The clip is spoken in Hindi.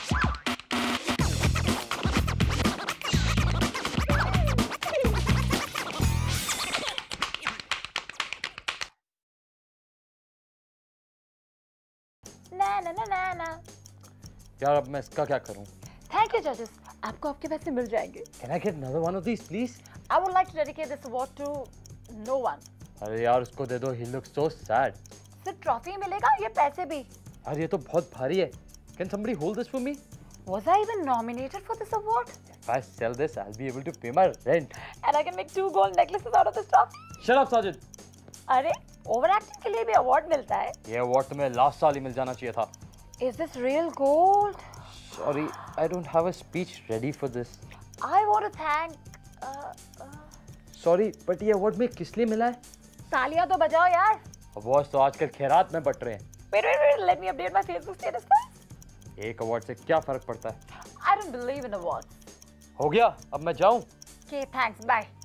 ना ना ना ना ना। यार अब मैं इसका क्या करूं? Thank you judges. आपको आपके पैसे मिल जाएंगे. Can I get another one of these, please? I would like to dedicate this award to no one. अरे यार उसको दे दो. He looks so sad. सिर्फ ट्रॉफी मिलेगा ये पैसे भी. यार ये तो बहुत भारी है. Can somebody hold this for me? Was I even nominated for this award? If I sell this, I'll be able to pay my rent. And I can make 2 gold necklaces out of this trophy. Shut up, Sajid. अरे ओवरएक्टिंग के लिए भी अवार्ड मिलता है. ये अवार्ड तुम्हें लास्ट साल ही मिल जाना चाहिए था. Is this real gold? Sorry, I don't have a speech ready for this. I want to thank. Sorry, but ये अवार्ड में किस लिए मिला है? तालियां तो बजाओ यार. अवार्ड तो आजकल खैरात में बट रहे हैं. Wait, let me update my Facebook status first. एक अवार्ड से क्या फर्क पड़ता है? I don't believe in awards. हो गया, अब मैं जाऊं? Okay, thanks. Bye.